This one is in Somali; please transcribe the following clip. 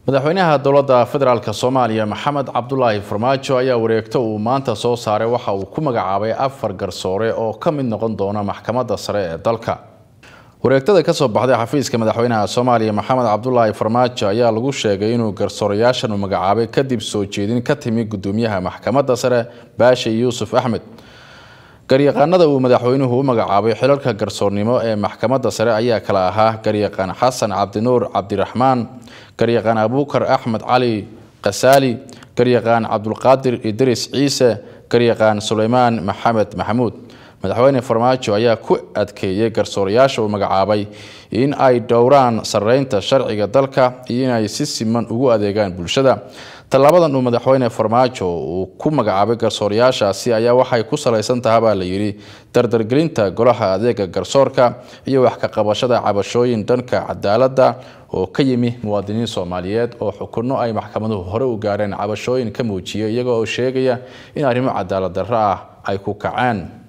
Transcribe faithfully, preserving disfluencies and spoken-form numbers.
madaxweynaha dowladda federaalka Soomaaliya Maxamed Cabdullaahi Farmaajo ayaa wareegto uu maanta soo saaray waxa uu ku magacaabay afar garsoore oo ka mid noqon doona maxkamadda sare ee dalka. wareegtada ka soo baxday xafiiska madaxweynaha Soomaaliya Maxamed Cabdullaahi Farmaajo ayaa lagu sheegay inuu garsooreyaashan u magacaabay kadib soo jeedin ka timi gudoomiyaha maxkamadda sare Baashi Yuusuf Axmed. garyaqaanada uu madaxweynuhu u magacaabay xilalka garsoornimo ee maxkamadda sare ayaa kala ahaa garyaqaan Xasan Cabdinuur Cabdiraxmaan, garyaqaan Abuukar Axmed Cali Qasaali, garyaqaan Cabdulqaadir Idris Ciise, garyaqaan Suleymaan Maxamed Maxamuud. madaxweyne Farmaajo ayaa ku adkeeyay garsooreyaasha uu magacaabay in ay dhowraan sareynta sharciga dalka iyo in ay si siman ugu adeegaan bulshada. Talaabadan uu madaxweyne Farmaajo uu ku magacaabay garsooreyaashaasi ayaa waxay ku saleysan tahay baa la yiri dardargelinta golaha adeega garsoorka iyo wax ka qabashada cabashooyin dhanka cadaaladda oo ka yimi muwaadiniin Soomaaliyeed oo xukunno ay maxkamaduhu hore u gaareen cabashooyin ka muujiyay iyagoo sheegaya in arrimo cadaalad darro ah ay ku kacaan.